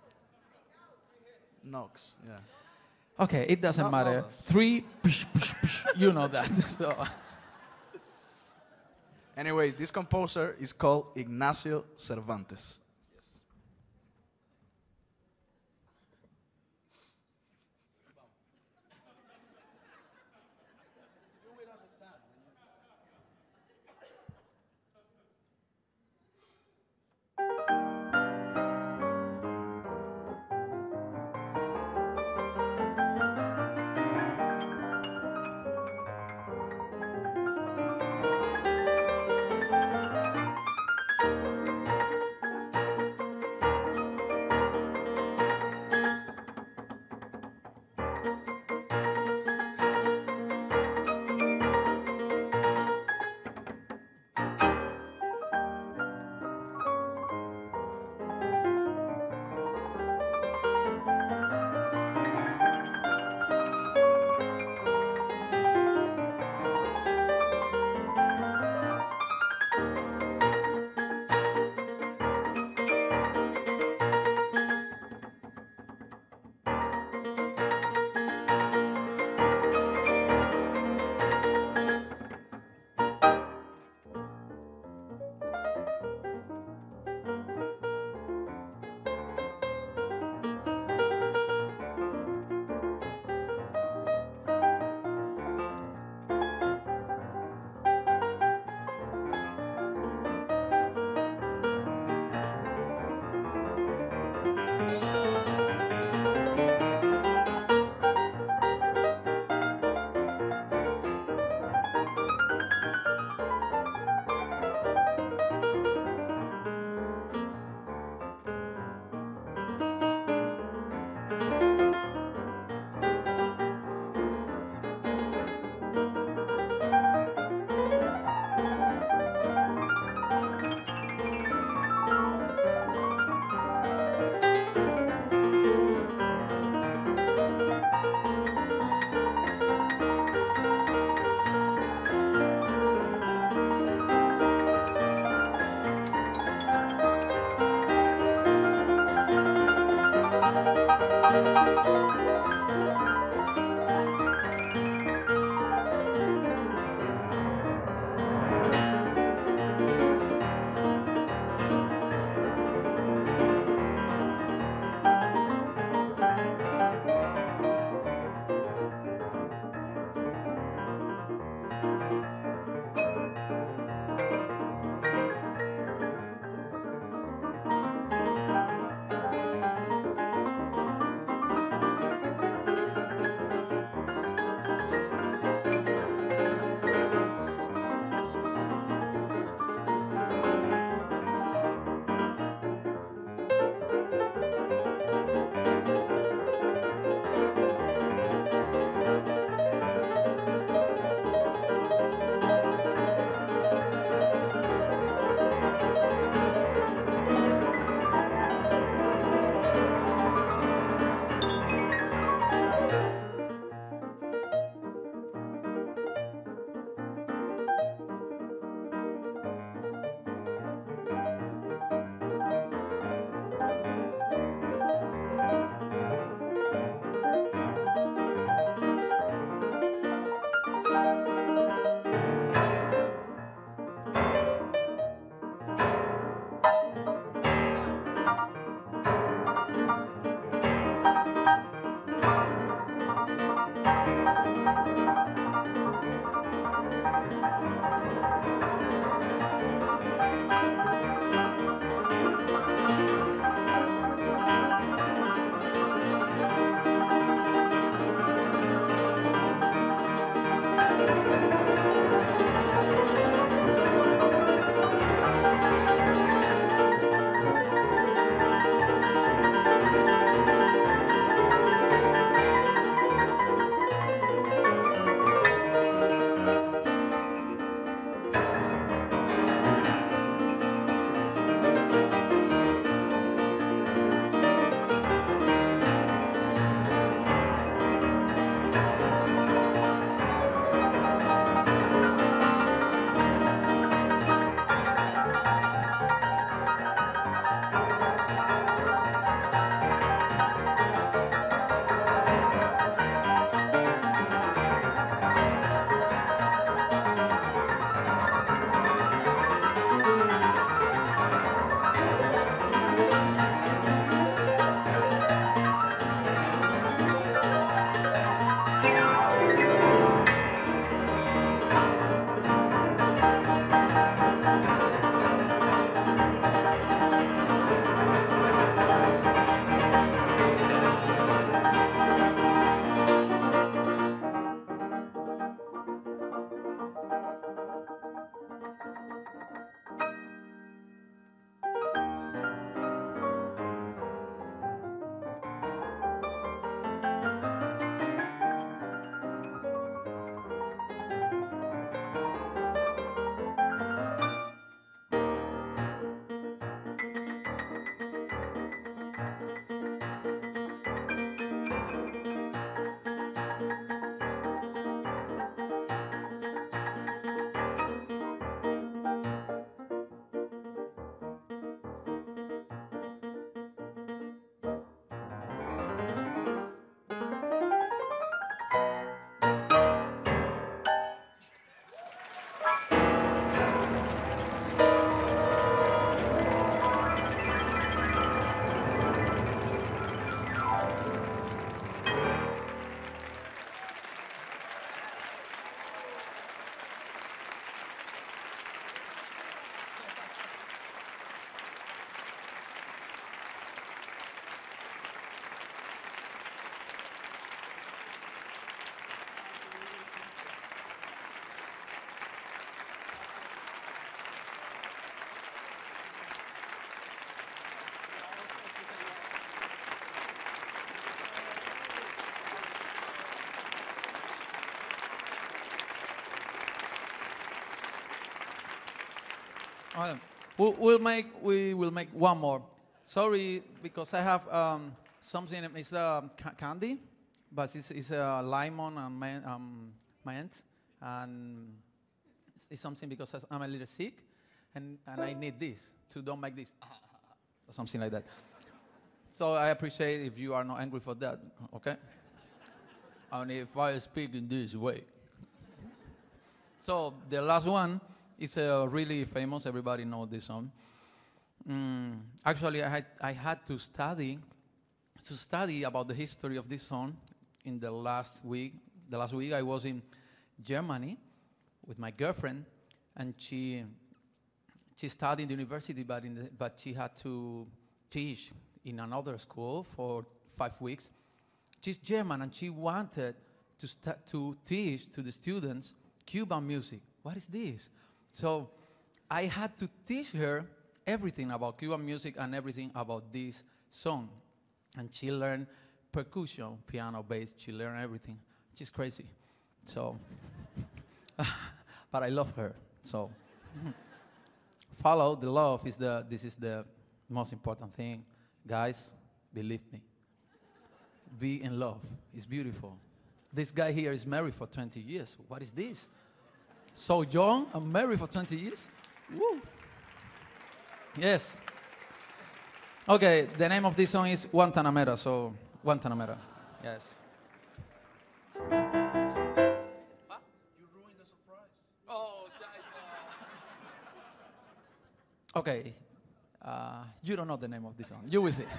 knocks. Yeah. Okay, it doesn't Not matter. others. 3, pish, pish, pish. You know that. So, Anyway, this composer is called Ignacio Cervantes. Okay. We will make one more. Sorry, because I have something. It's candy, but it's lemon and mint, and it's something because I'm a little sick, and I need this to don't make this or something like that. So I appreciate if you are not angry for that. Okay. And if I speak in this way. So the last one is really famous. Everybody knows this song. Actually, I had to study about the history of this song in the last week. The last week I was in Germany with my girlfriend, and she studied in the university, but she had to teach in another school for 5 weeks. She's German, and she wanted to teach to the students Cuban music. What is this? So I had to teach her everything about Cuban music and everything about this song. And she learned percussion, piano, bass. She learned everything. She's crazy. So, but I love her. So, follow the love. This is the most important thing. Guys, believe me. Be in love. It's beautiful. This guy here is married for 20 years. What is this? So young and married for 20 years? Woo. Yes. Okay, the name of this song is Guantanamera, so Guantanamera. Yes. You ruined the surprise. Oh, okay. You don't know the name of this song. You will see.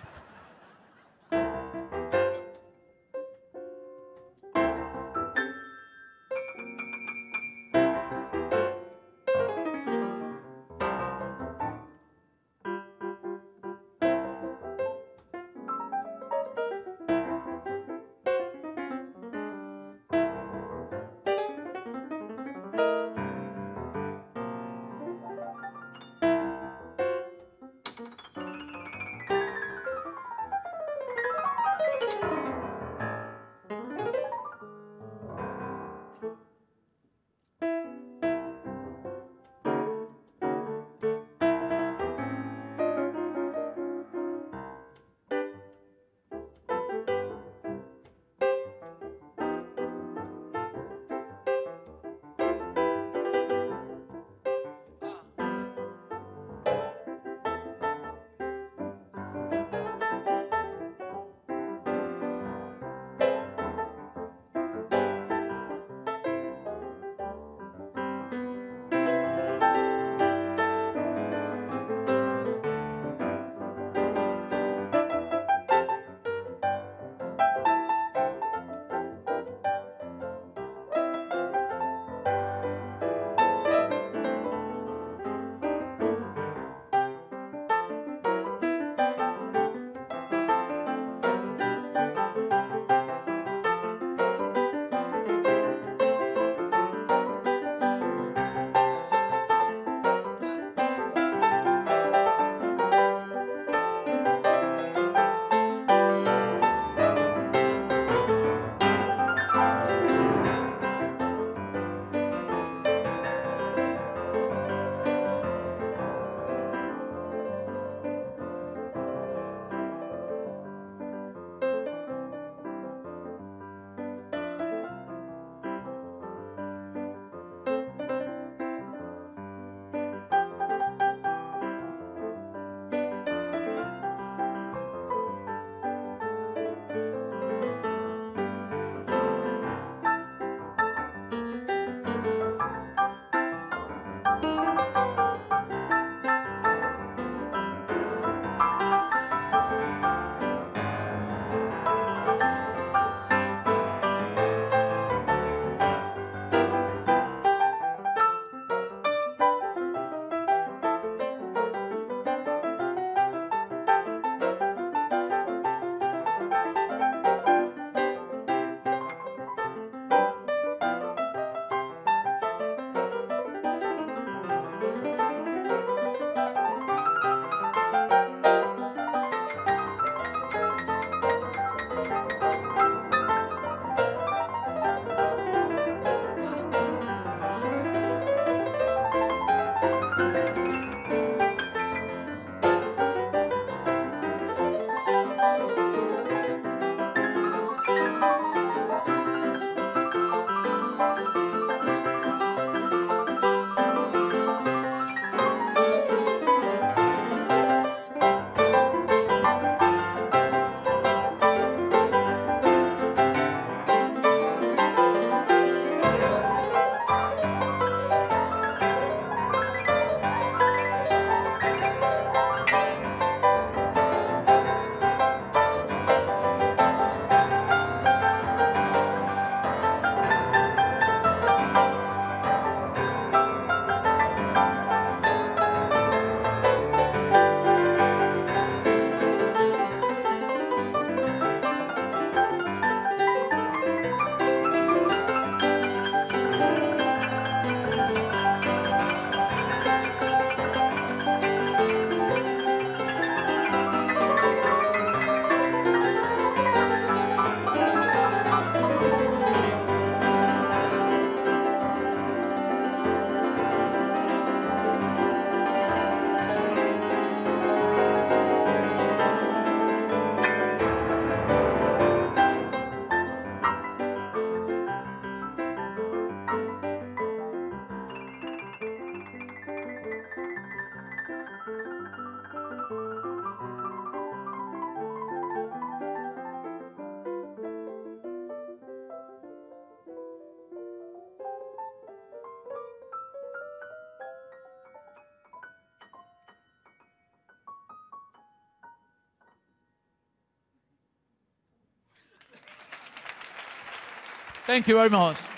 Thank you very much.